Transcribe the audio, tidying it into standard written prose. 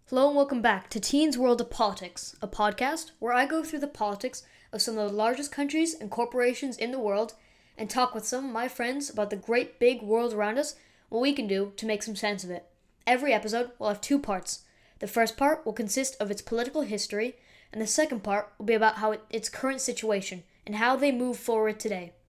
Hello and welcome back to Teens World of Politics, a podcast where I go through the politics of some of the largest countries and corporations in the world and talk with some of my friends about the great big world around us, what we can do to make some sense of it. Every episode will have two parts. The first part will consist of its political history, and the second part will be about its current situation and how they move forward today.